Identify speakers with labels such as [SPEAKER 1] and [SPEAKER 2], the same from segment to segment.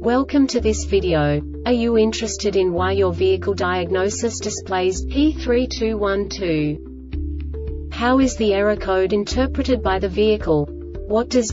[SPEAKER 1] Welcome to this video. Are you interested in why your vehicle diagnosis displays P3212? How is the error code interpreted by the vehicle? What does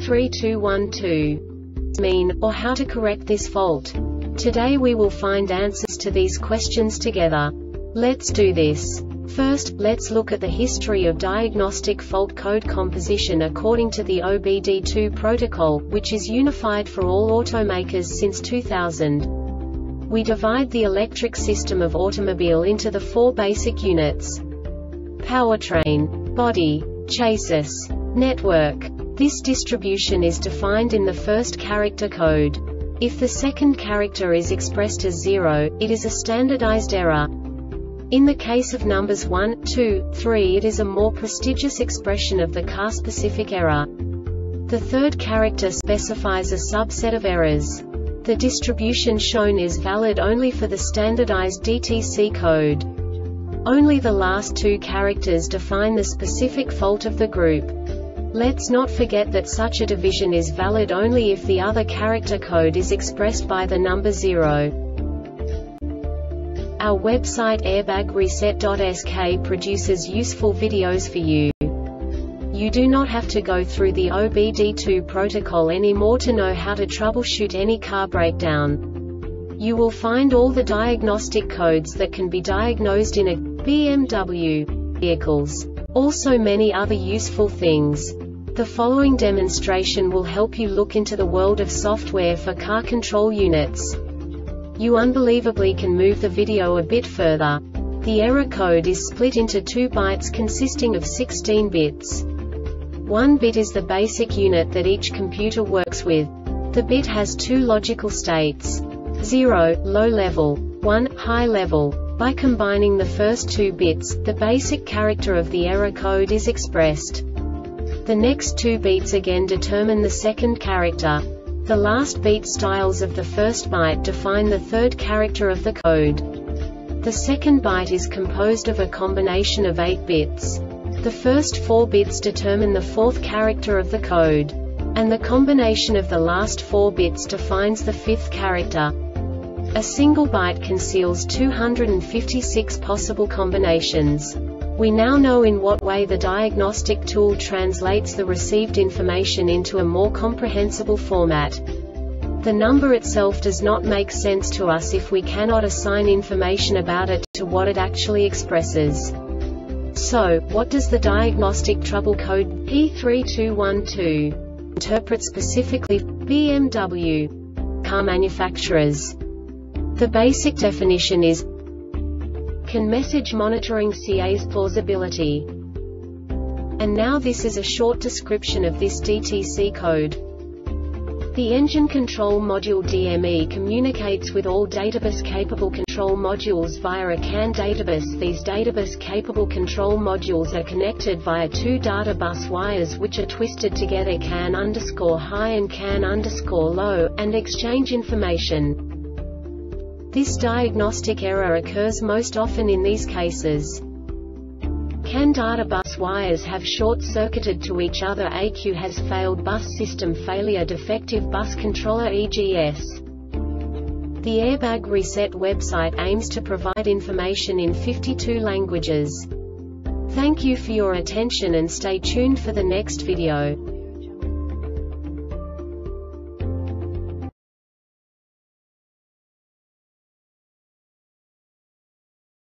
[SPEAKER 1] P3212 mean, or how to correct this fault? Today we will find answers to these questions together. Let's do this. First, let's look at the history of diagnostic fault code composition according to the OBD2 protocol, which is unified for all automakers since 2000. We divide the electric system of automobile into the four basic units: powertrain, body, chassis, network. This distribution is defined in the first character code. If the second character is expressed as 0, it is a standardized error. In the case of numbers 1, 2, 3, it is a more prestigious expression of the car-specific error. The third character specifies a subset of errors. The distribution shown is valid only for the standardized DTC code. Only the last two characters define the specific fault of the group. Let's not forget that such a division is valid only if the other character code is expressed by the number 0. Our website airbagreset.sk produces useful videos for you. You do not have to go through the OBD2 protocol anymore to know how to troubleshoot any car breakdown. You will find all the diagnostic codes that can be diagnosed in a BMW vehicles. Also many other useful things. The following demonstration will help you look into the world of software for car control units. You unbelievably can move the video a bit further. The error code is split into 2 bytes consisting of 16 bits. 1 bit is the basic unit that each computer works with. The bit has 2 logical states: 0, low level, 1, high level. By combining the first 2 bits, the basic character of the error code is expressed. The next 2 beats again determine the second character. The last beat styles of the first byte define the third character of the code. The second byte is composed of a combination of 8 bits. The first 4 bits determine the fourth character of the code. And the combination of the last 4 bits defines the fifth character. A single byte conceals 256 possible combinations. We now know in what way the diagnostic tool translates the received information into a more comprehensible format. The number itself does not make sense to us if we cannot assign information about it to what it actually expresses. So, what does the diagnostic trouble code P3212 interpret specifically for BMW car manufacturers? The basic definition is: can message monitoring CA's plausibility. And now this is a short description of this DTC code. The engine control module DME communicates with all databus-capable control modules via a CAN databus. These databus-capable control modules are connected via 2 data bus wires which are twisted together CAN_high and CAN_low, and exchange information. This diagnostic error occurs most often in these cases. CAN data bus wires have short-circuited to each other. AQ has failed bus system failure, defective bus controller EGS. The Airbag Reset website aims to provide information in 52 languages. Thank you for your attention and stay tuned for the next video.